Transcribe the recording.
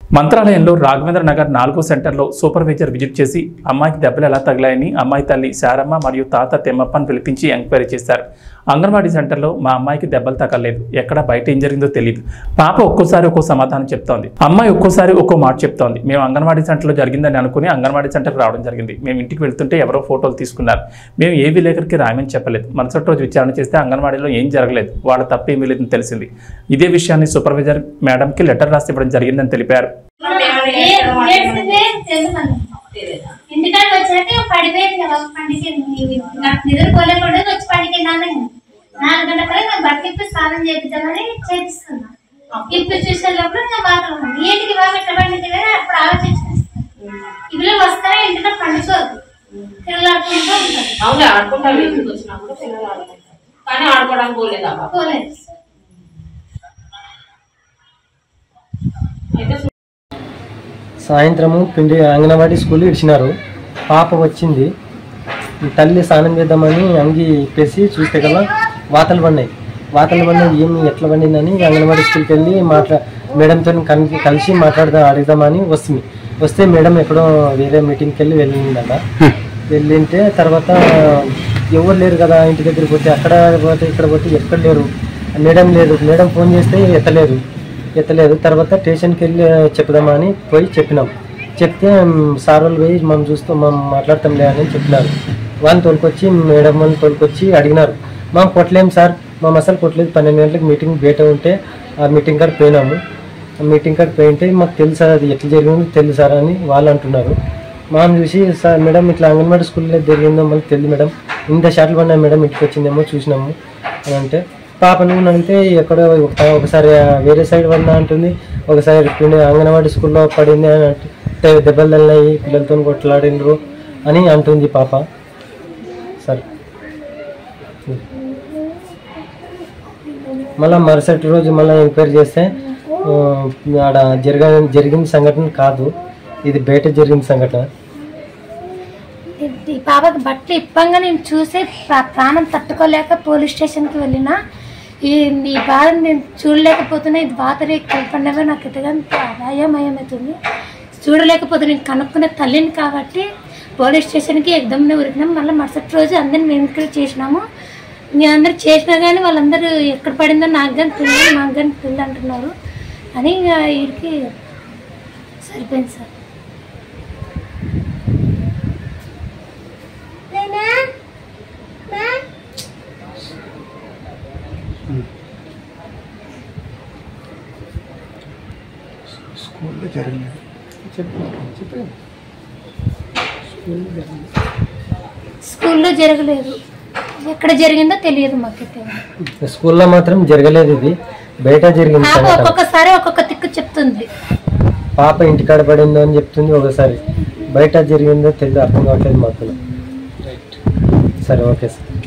మంత్రాలయంలో రాఘవేంద్ర నగర్ 4వ సెంటర్లో supervisor visit చేసి అమ్మాయికి దెబ్బలు ఎలా తగిలాయని అమ్మాయి తల్లి శారమ్మ మరియు తాత తెమ్మప్పని పిలిపించి ఎంక్వైరీ చేశారు. అంగన్వాడీ సెంటర్లో మా అమ్మాయికి దెబ్బలు తగలేదు, ఎక్కడ బయట ఏం జరిగిందో తెలియదు. పాప ఒక్కోసారి ఒక్కో సమాధానం చెప్తోంది, అమ్మాయి ఒక్కోసారి ఒక్కో మాట చెప్తోంది. మేము అంగన్వాడీ సెంటర్లో జరిగిందని అనుకుని అంగన్వాడీ సెంటర్కి రావడం జరిగింది. మేము ఇంటికి వెళ్తుంటే ఎవరో ఫోటోలు తీసుకున్నారు. మేము ఏ విలేకరికి రాయమని చెప్పలేదు. మరుసటి రోజు విచారణ చేస్తే అంగన్వాడీలో ఏం జరగలేదు, వాళ్ళ తప్పేమీ లేదని తెలిసింది. ఇదే విషయాన్ని సూపర్వైజర్ మేడంకి లెటర్ రాసి ఇవ్వడం జరిగిందని తెలిపారు. ఇంటికాడికి వచ్చాక పడిపోయింది కదా, పండుగ నిద్రపోలేకుండా వచ్చి పడికిందాన్ని 4 గంటల నాకు బట్ట ఇప్పి స్నానం చేపిద్దామని చేపిస్తున్నా. ఇప్పి చూసేటప్పుడు నా బాగా ఏంటికి బాగా ఎట్లా పండుగ అప్పుడు ఆలోచించుకుంటాను. ఇవి వస్తారా ఇంటికి పండుకోదు, పిల్లలు ఆడుకుంటారు. పోలేదు. సాయంత్రము పిండి అంగన్వాడీ స్కూల్ ఇచ్చినారు. పాప వచ్చింది, తల్లి స్నానం చేద్దామని అంగి ఇప్పేసి చూస్తే కదా వాతలు పడినాయి. ఏమి ఎట్లా పండిందని అంగన్వాడీ స్కూల్కి వెళ్ళి మేడంతో కలిసి అడుగుదామని వస్తే మేడం ఎక్కడో వేరే మీటింగ్కి వెళ్ళిందట. వెళ్ళింటే తర్వాత ఎవరు లేరు కదా, ఇంటి దగ్గరికి పోతే అక్కడ పోతే ఇక్కడ పోతే ఎక్కడ లేరు, మేడం లేదు. మేడం ఫోన్ చేస్తే ఎత్తలేదు. తర్వాత స్టేషన్కి వెళ్ళి చెప్దామని పోయి చెప్తే సార్ వాళ్ళు పోయి మనం మాట్లాడతాంలే అని చెప్పినారు. వాళ్ళని తోలుకొచ్చి మేడం వాళ్ళని తోలుకొచ్చి అడిగినారు. మేము కొట్టలేము సార్, మేము అసలు కొట్టలేదు, 12 గంటలకు మీటింగ్ బయట ఉంటే ఆ మీటింగ్ కాడ పోయినాము. మీటింగ్ కాడ పోయింటే మాకు తెలుసు సార్, అది ఎట్లా జరిగిందో తెలుసు సార్ అని వాళ్ళు అంటున్నారు. మనం చూసి సార్ మేడం ఇట్లా అంగన్వాడీ స్కూల్లో జరిగిందో మళ్ళీ తెలియదు మేడం, ఇంత షాట్లు పడినా మేడం ఇంటికి వచ్చిందేమో చూసినాము అని అంటే, పాప నువ్వు అడిగితే ఎక్కడో ఒకసారి వేరే సైడ్ పడినా అంటుంది, ఒకసారి అంగన్వాడీ స్కూల్లో పడింది అని అంటే దెబ్బలు తగిలినాయి, పిల్లలతో కొట్లాడినరు అని అంటుంది పాప. సరే మళ్ళీ మరుసటి రోజు మళ్ళీ ఎంక్వైరీ చేస్తే ఆడ జరిగిన సంఘటన కాదు, ఇది బయట జరిగిన సంఘటన. ఈ పాపకి బట్టలు ఇప్పంగా నేను చూసి ప్రాణం తట్టుకోలేక పోలీస్ స్టేషన్కి వెళ్ళిన. ఈ బాధ నేను చూడలేకపోతున్నా. ఇది బాధ కల్పనగా నాకు ఎదుగంత అయామయమవుతుంది, చూడలేకపోతున్నా. నేను కనుక్కునే తల్లిని కాబట్టి పోలీస్ స్టేషన్కి ఎగ్దమ్నే ఉరికినాం. మళ్ళీ మరుసటి రోజు అందరిని ఎంక్వైరీ చేసినాము. నేను అందరు చేసినా కానీ వాళ్ళందరూ ఎక్కడ పడిందో నాకు కానీ తెలియదు అంటున్నారు అని వీడికి సరిపోయింది సార్. స్కూల్లో జరగలేదు, ఎక్కడ జరిగిందో తెలియదు మాకైతే. స్కూల్లో మాత్రం జరగలేదు, ఇది బయట జరిగింది. ఒక్కొక్కసారి ఒక్కొక్క తిక్కు చెప్తుంది. పాప ఇంటికాడ పడిందో అని చెప్తుంది, ఒకసారి బయట జరిగిందో తెలియదు, అర్థం కావట్లేదు మాకు. సరే ఓకే సార్.